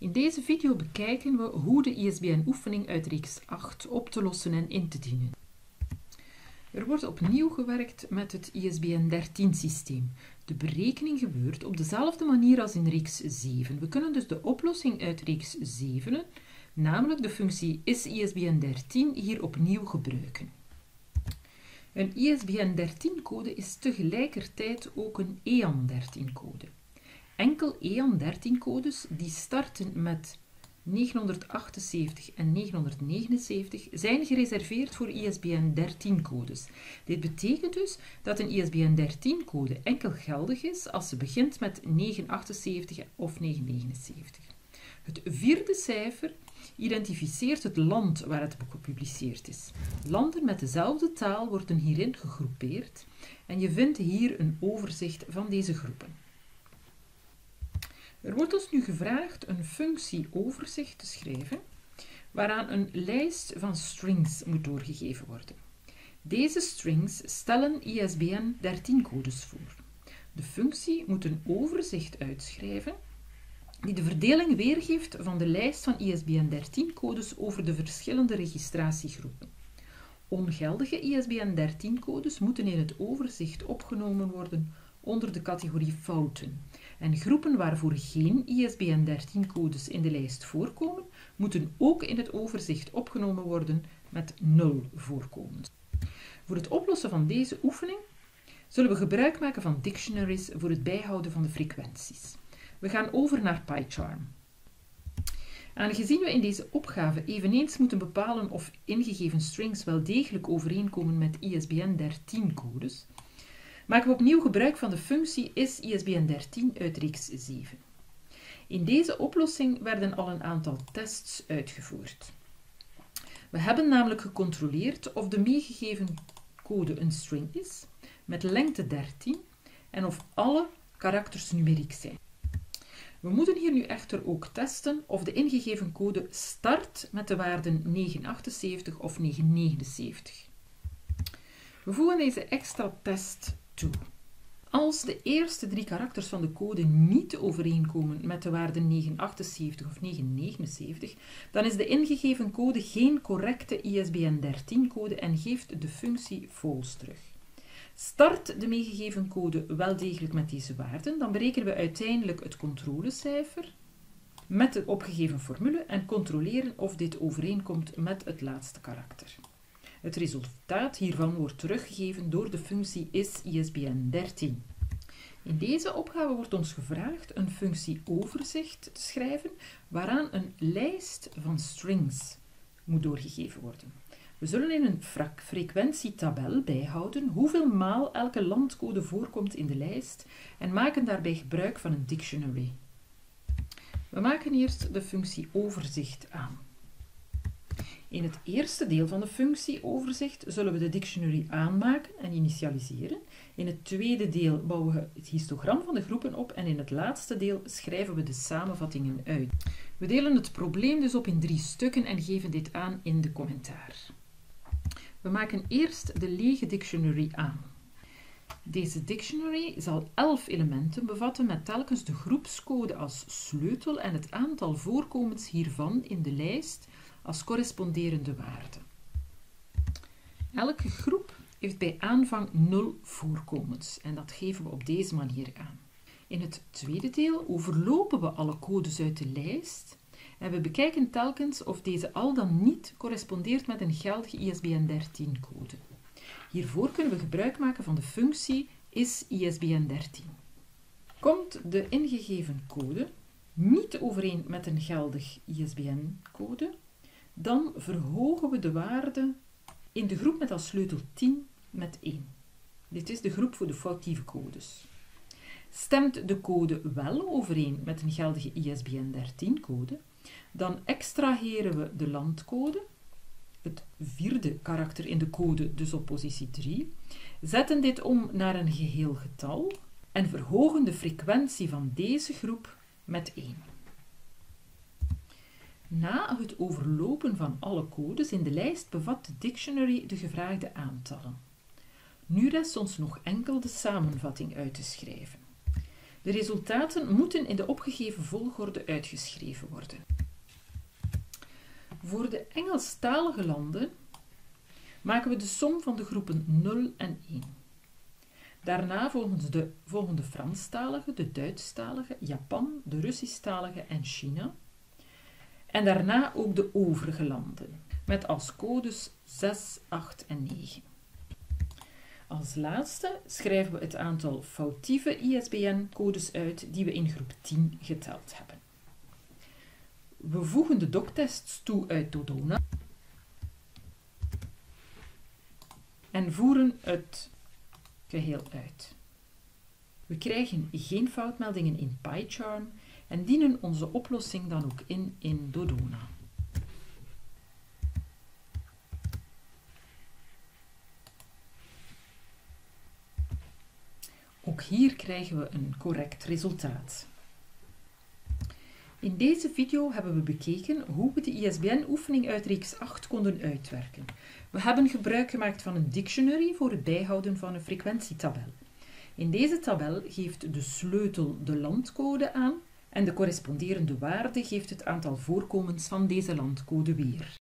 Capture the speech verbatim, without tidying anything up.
In deze video bekijken we hoe de I S B N-oefening uit reeks acht op te lossen en in te dienen. Er wordt opnieuw gewerkt met het I S B N dertien systeem. De berekening gebeurt op dezelfde manier als in reeks zeven. We kunnen dus de oplossing uit reeks zeven, namelijk de functie is I S B N dertien, hier opnieuw gebruiken. Een I S B N dertien-code is tegelijkertijd ook een E A N dertien code. Enkel E A N dertien codes die starten met negenhonderdachtenzeventig en negenhonderdnegenenzeventig zijn gereserveerd voor I S B N dertien codes. Dit betekent dus dat een I S B N dertien code enkel geldig is als ze begint met negenhonderdachtenzeventig of negenhonderdnegenenzeventig. Het vierde cijfer identificeert het land waar het gepubliceerd is. Landen met dezelfde taal worden hierin gegroepeerd en je vindt hier een overzicht van deze groepen. Er wordt ons nu gevraagd een functie overzicht te schrijven, waaraan een lijst van strings moet doorgegeven worden. Deze strings stellen I S B N dertien codes voor. De functie moet een overzicht uitschrijven die de verdeling weergeeft van de lijst van I S B N dertien codes over de verschillende registratiegroepen. Ongeldige I S B N dertien codes moeten in het overzicht opgenomen worden onder de categorie fouten. En groepen waarvoor geen I S B N dertien codes in de lijst voorkomen, moeten ook in het overzicht opgenomen worden met nul voorkomend. Voor het oplossen van deze oefening zullen we gebruik maken van dictionaries voor het bijhouden van de frequenties. We gaan over naar PyCharm. Aangezien we in deze opgave eveneens moeten bepalen of ingegeven strings wel degelijk overeenkomen met I S B N dertien codes, maken we opnieuw gebruik van de functie is I S B N dertien uit reeks zeven. In deze oplossing werden al een aantal tests uitgevoerd. We hebben namelijk gecontroleerd of de meegegeven code een string is, met lengte dertien, en of alle karakters numeriek zijn. We moeten hier nu echter ook testen of de ingegeven code start met de waarden negenhonderdachtenzeventig of negenhonderdnegenenzeventig. We voegen deze extra test toe. Als de eerste drie karakters van de code niet overeenkomen met de waarden negenhonderdachtenzeventig of negenhonderdnegenenzeventig, dan is de ingegeven code geen correcte I S B N dertien code en geeft de functie false terug. Start de meegegeven code wel degelijk met deze waarden, dan berekenen we uiteindelijk het controlecijfer met de opgegeven formule en controleren of dit overeenkomt met het laatste karakter. Het resultaat hiervan wordt teruggegeven door de functie is I S B N dertien. In deze opgave wordt ons gevraagd een functie overzicht te schrijven waaraan een lijst van strings moet doorgegeven worden. We zullen in een frequentietabel bijhouden hoeveel maal elke landcode voorkomt in de lijst en maken daarbij gebruik van een dictionary. We maken eerst de functie overzicht aan. In het eerste deel van de functie overzicht zullen we de dictionary aanmaken en initialiseren. In het tweede deel bouwen we het histogram van de groepen op en in het laatste deel schrijven we de samenvattingen uit. We delen het probleem dus op in drie stukken en geven dit aan in de commentaar. We maken eerst de lege dictionary aan. Deze dictionary zal elf elementen bevatten met telkens de groepscode als sleutel en het aantal voorkomens hiervan in de lijst als corresponderende waarde. Elke groep heeft bij aanvang nul voorkomens en dat geven we op deze manier aan. In het tweede deel overlopen we alle codes uit de lijst en we bekijken telkens of deze al dan niet correspondeert met een geldige I S B N dertien code. Hiervoor kunnen we gebruik maken van de functie is I S B N dertien. Komt de ingegeven code niet overeen met een geldig I S B N code, dan verhogen we de waarde in de groep met als sleutel tien met één. Dit is de groep voor de foutieve codes. Stemt de code wel overeen met een geldige I S B N dertien code, dan extraheren we de landcode, het vierde karakter in de code, dus op positie drie, zetten dit om naar een geheel getal en verhogen de frequentie van deze groep met één. Na het overlopen van alle codes in de lijst bevat de dictionary de gevraagde aantallen. Nu rest ons nog enkel de samenvatting uit te schrijven. De resultaten moeten in de opgegeven volgorde uitgeschreven worden. Voor de Engelstalige landen maken we de som van de groepen nul en één. Daarna volgen de, volgen de Franstalige, de Duitsstalige, Japan, de Russischtalige en China. En daarna ook de overige landen, met als codes zes, acht en negen. Als laatste schrijven we het aantal foutieve I S B N-codes uit die we in groep tien geteld hebben. We voegen de doctests toe uit Dodona en voeren het geheel uit. We krijgen geen foutmeldingen in PyCharm en dienen onze oplossing dan ook in in Dodona. Ook hier krijgen we een correct resultaat. In deze video hebben we bekeken hoe we de I S B N-oefening uit reeks acht konden uitwerken. We hebben gebruik gemaakt van een dictionary voor het bijhouden van een frequentietabel. In deze tabel geeft de sleutel de landcode aan en de corresponderende waarde geeft het aantal voorkomens van deze landcode weer.